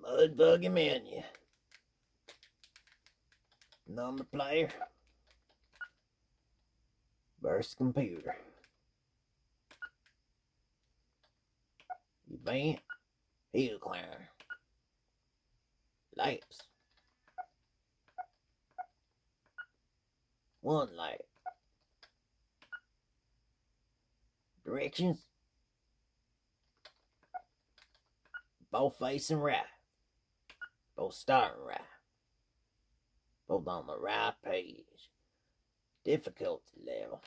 Mud Buggy menu. Number player. Burst computer. Event. Hill climber. Lamps. One light. Directions. Both facing right. Both starting right. Both on the right page. Difficulty level.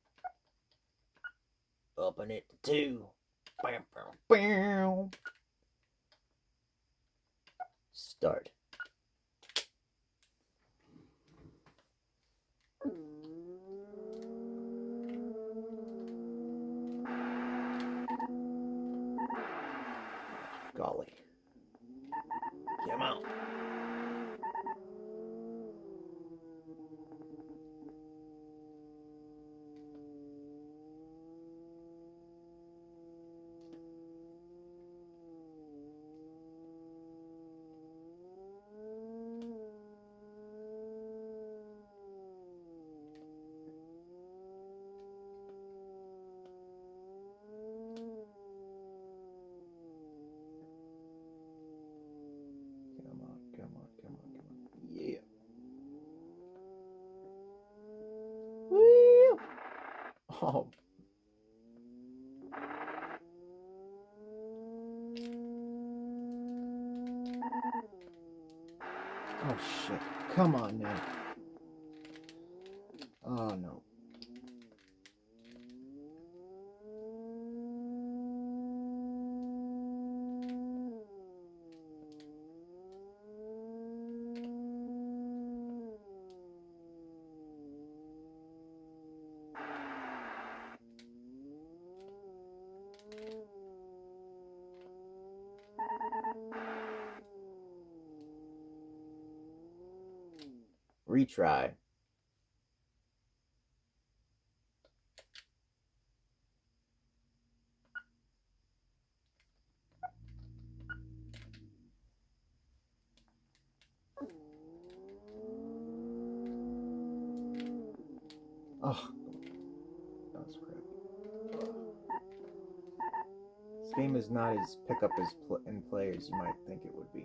Upping it to 2. Bam, bam, bam. Start. Golly. Come on. Yeah. Woo! Oh. Oh shit. Come on now. Oh no. Retry. Oh, that was crappy. This game is not as pick up as and play as you might think it would be.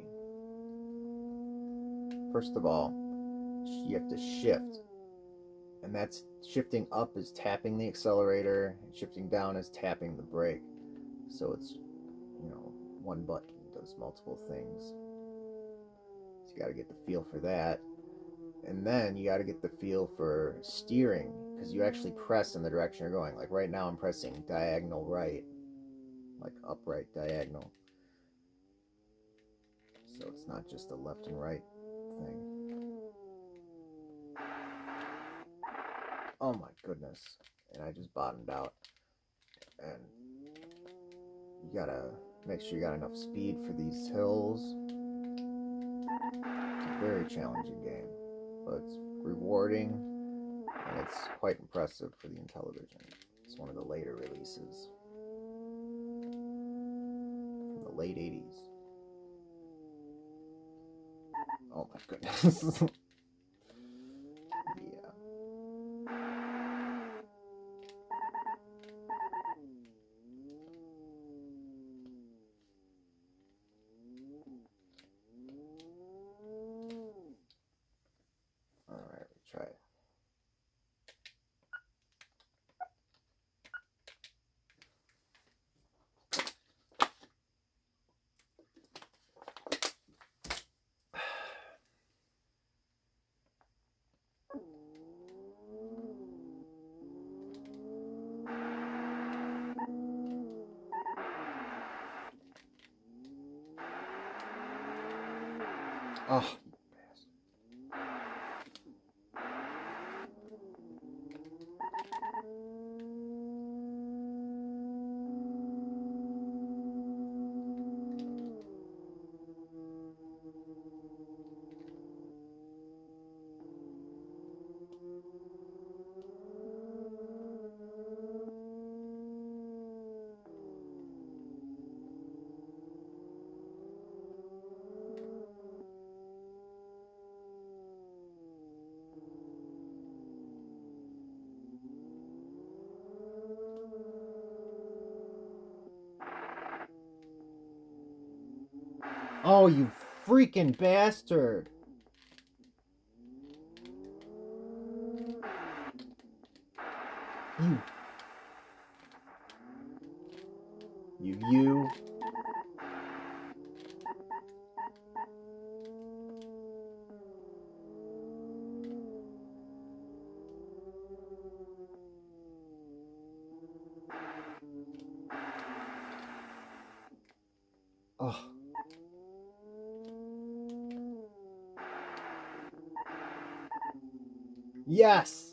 First of all, you have to shift, and that's shifting up is tapping the accelerator, and shifting down is tapping the brake. So it's, you know, one button does multiple things. So you got to get the feel for that. And then you got to get the feel for steering, because you actually press in the direction you're going. Like right now I'm pressing diagonal right, like upright diagonal. So it's not just a left and right thing. Oh my goodness. And I just bottomed out. And you gotta make sure you got enough speed for these hills. It's a very challenging game, but it's rewarding, and it's quite impressive for the Intellivision. It's one of the later releases from the late 80s. Oh my goodness. Yeah. Alright, we try it. Oh. Oh, you freaking bastard. You. Oh. Yes!